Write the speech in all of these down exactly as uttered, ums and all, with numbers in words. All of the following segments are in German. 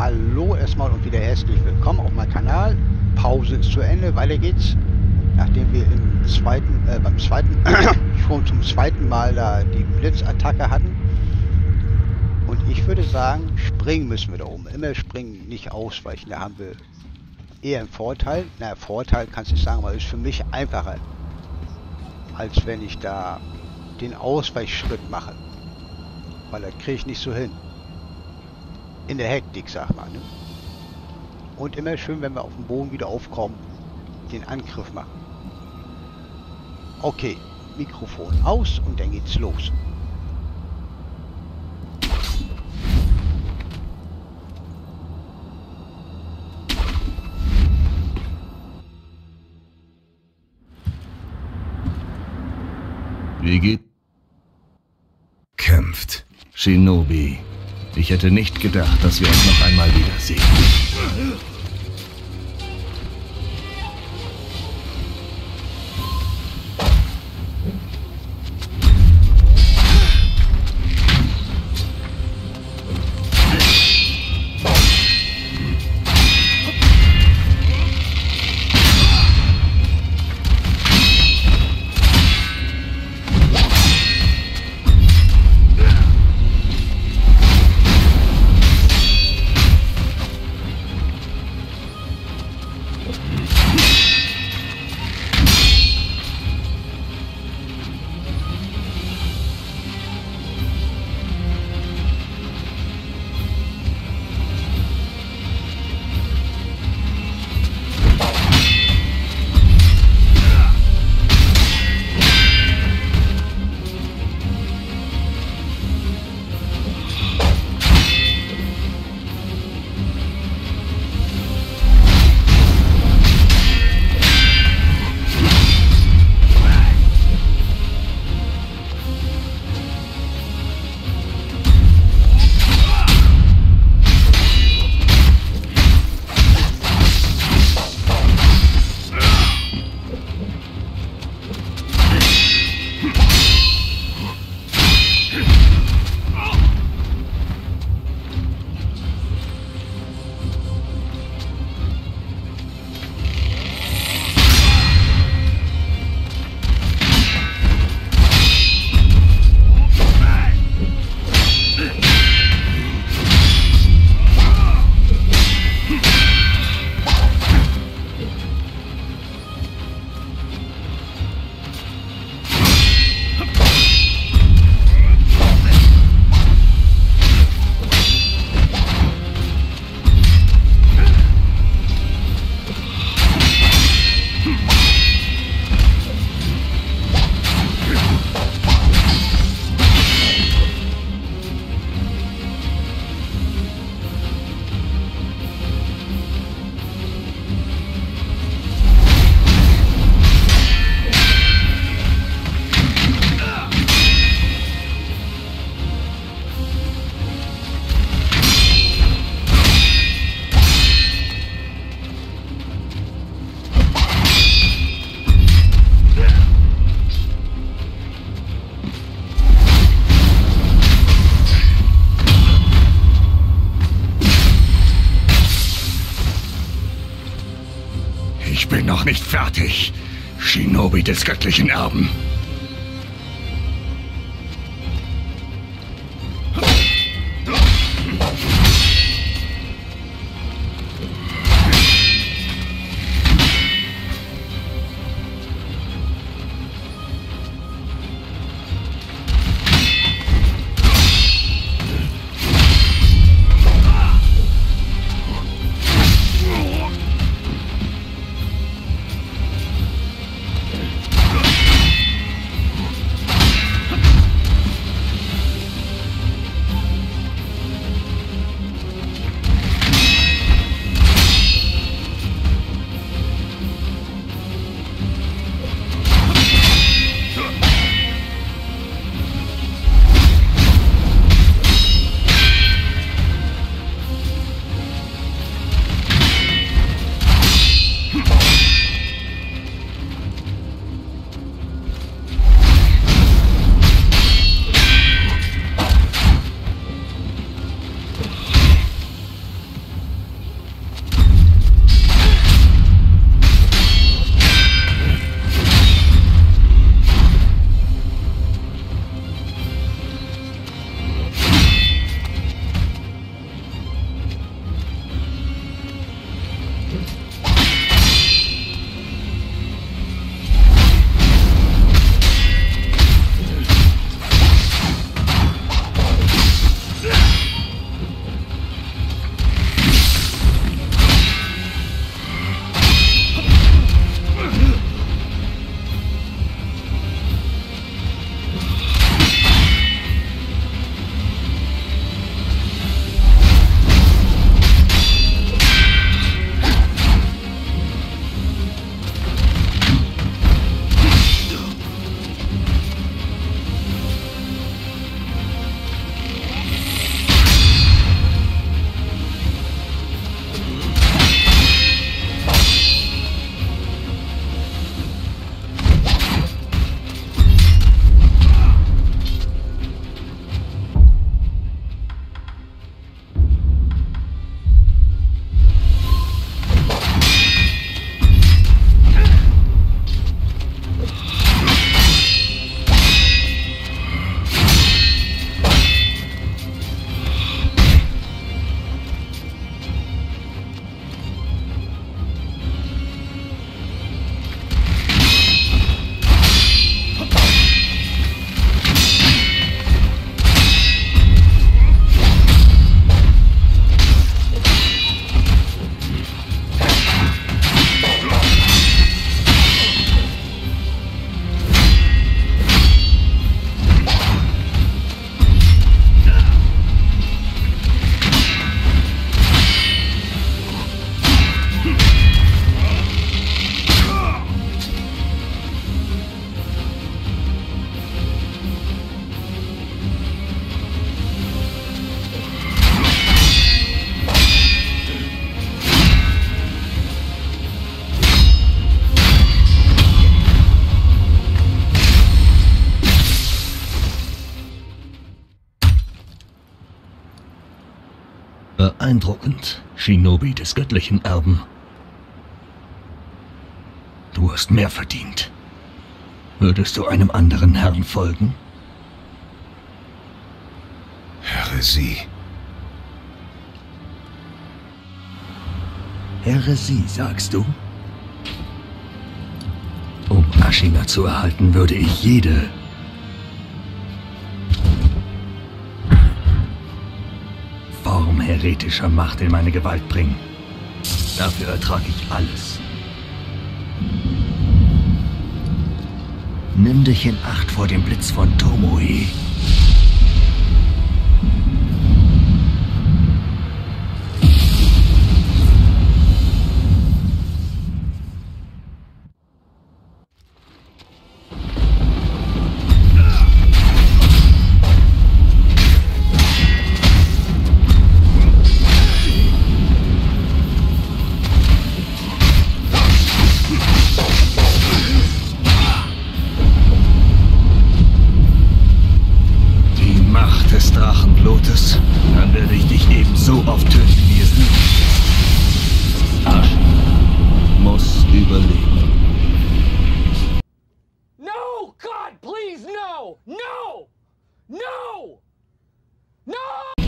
Hallo erstmal und wieder herzlich willkommen auf meinem Kanal. Pause ist zu Ende, weiter geht's. Nachdem wir im zweiten, äh, beim zweiten, schon zum zweiten Mal da die Blitzattacke hatten. Und ich würde sagen, springen müssen wir da oben. Immer springen, nicht ausweichen. Da haben wir eher einen Vorteil. Na, Vorteil kannst du nicht sagen, aber ist für mich einfacher, als wenn ich da den Ausweichschritt mache. Weil das kriege ich nicht so hin. In der Hektik, sag mal. Ne? Und immer schön, wenn wir auf dem Boden wieder aufkommen, den Angriff machen. Okay, Mikrofon aus und dann geht's los. Wie geht? Kämpft. Shinobi. Ich hätte nicht gedacht, dass wir uns noch einmal wiedersehen. Ich bin noch nicht fertig, Shinobi des göttlichen Erben. Beeindruckend, Shinobi des göttlichen Erben. Du hast mehr verdient. Würdest du einem anderen Herrn folgen? Häresie. Häresie, sagst du? Um Ashina zu erhalten, würde ich jede Form heretischer Macht in meine Gewalt bringen. Dafür ertrage ich alles. Nimm dich in Acht vor dem Blitz von Tomoe. Drachenblotes, dann werde ich dich ebenso oft töten, wie es nötig ist. Ashina muss überleben. No, God, please, no! No! No! No!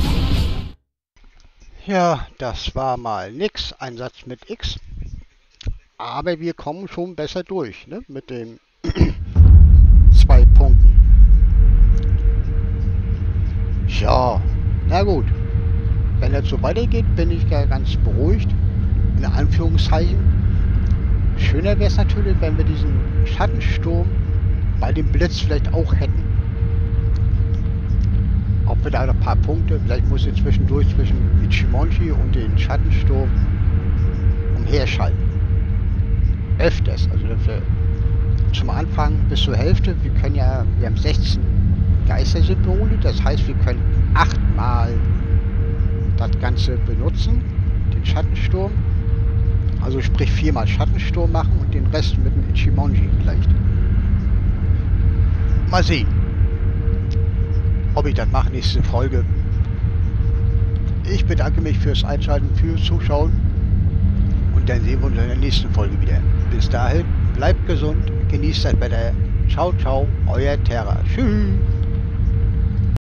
Ja, das war mal nix, ein Satz mit X. Aber wir kommen schon besser durch, ne? Mit den zwei Punkten. Ja, na gut. Wenn das so weitergeht, bin ich ja ganz beruhigt. In Anführungszeichen. Schöner wäre es natürlich, wenn wir diesen Schattensturm bei dem Blitz vielleicht auch hätten. Ob wir da noch ein paar Punkte, vielleicht muss ich zwischendurch zwischen Ichimonji und den Schattensturm umherschalten. Öfters, also wir zum Anfang bis zur Hälfte, wir können ja, wir haben sechzehn Geistersymbole, das heißt, wir können achtmal das Ganze benutzen, den Schattensturm. Also sprich viermal Schattensturm machen und den Rest mit dem Ichimonji vielleicht. Mal sehen, ob ich das mache, nächste Folge. Ich bedanke mich fürs Einschalten, fürs Zuschauen und dann sehen wir uns in der nächsten Folge wieder. Bis dahin, bleibt gesund, genießt das Wetter. Ciao, ciao, euer Terra. Tschüss.